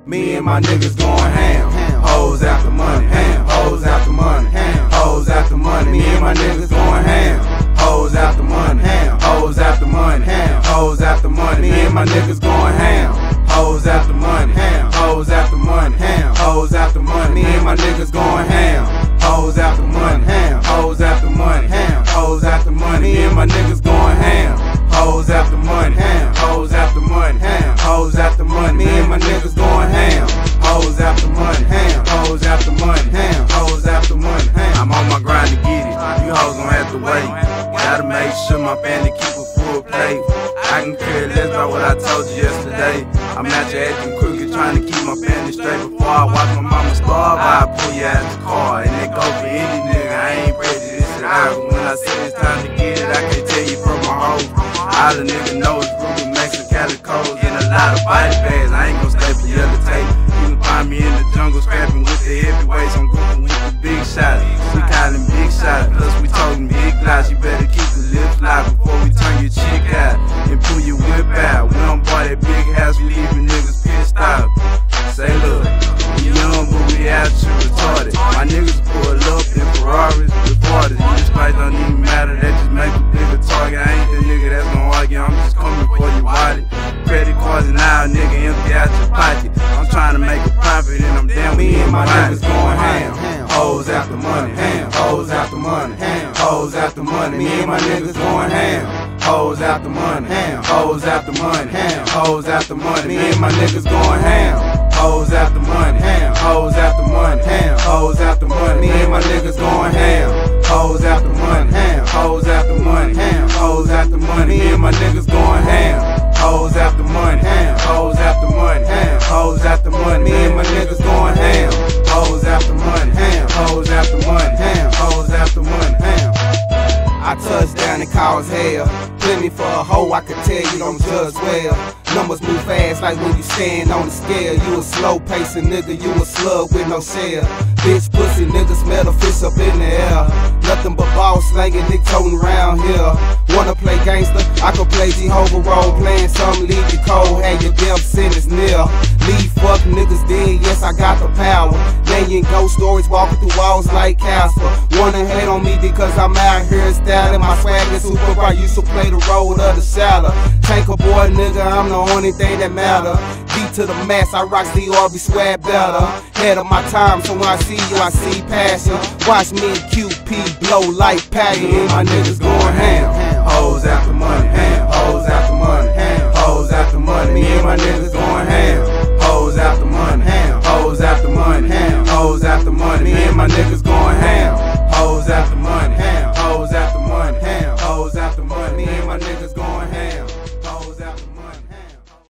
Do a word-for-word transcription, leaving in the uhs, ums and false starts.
Me and my niggas going ham. Hoes after money, ham. Hoes after money, ham. Hoes after money. Me and my niggas going ham. Hoes after money, ham. Hoes after money, ham. Hoes after money. Me and my niggas going ham. Hoes after money, ham. Hoes after money, ham. Hoes after money. Me and my niggas going ham. Hoes after money, ham. Hoes after money, ham. Hoes after money. Me and my niggas going ham. Hoes after money, ham. Hoes after money, ham. Hoes after money. Me and my niggas going ham. Hoes after money, ham. Hoes after money, ham. Hoes after money, ham. I'm on my grind to get it. You hoes gon' have to wait. Gotta make sure my family keep a full plate. I can care less about what I told you yesterday. I'm out here acting crooked, trying to keep my family straight. Before I watch my mama starve, I pull you out the car. And it go for any nigga, I ain't prejudiced at all. When I say it's time to get it, I can't tell you from my hoe. All the nigga know is Ruben, Max and Calicos, and a lot of body bags. I ain't gon' stay for yellow tape. You can find me in the jungle scrapping with the heavyweights. I'm grouping with the big shots. We callin' big shots, plus we talking big lots. You better keep the lips locked before we turn your chick out and pull your whip out. We don't buy that big house, we leaving niggas pissed off. Say look, we young but we out here retarded. My niggas pull up in Ferraris with parties. These fights don't even matter, that just make a bigger target. I ain't the nigga that's gon' argue, I'm just coming for your wallet. Credit cards and now, nigga, empty out your pocket. I'm trying to make a profit and I'm down with me and my niggas going ham. Hoes after money, ham. Hoes after money, ham. Hoes after money. Me and my niggas going ham. Hoes after money, ham. Hoes after money, ham. Hoes after money. Me and my niggas going ham. Hoes after money, ham. Hoes after money, ham. Hoes after money. Me and my niggas going ham. Hoes after money, ham. Hoes after money, ham. Hoes after money. Me and my niggas going ham. Hoes after money, ham. Hoes after money, ham. Hoes after money. Me and my niggas going ham. Hoes after money, ham. Hoes after money, ham. Hoes after money, ham. I touch down and cause hell. Plenty for a hoe, I can tell you don't judge well. Numbers move fast like when you stand on the scale. You a slow pacing nigga, you a slug with no shell. Bitch pussy niggas smell the fish up in the air. Nothing but ball slanging, dick toting around here. Wanna play gangster? I could play Jehovah role. Playing something leave you cold, have your death sentence near. Leave fuck niggas dead, yes I got the power. Laying ghost stories, walking through walls like Casper. Wanna hate on me because I'm out here styling. My swag is super bright, used to play the role of the shadow. Tankaboy nigga, I'm the only thing that matter. Beat to the mass, I rock the R B swag better. Head of my time, so when I see you, I see passion. Watch me and Q P blow like passion. Me and my niggas going ham. Hoes after money, ham.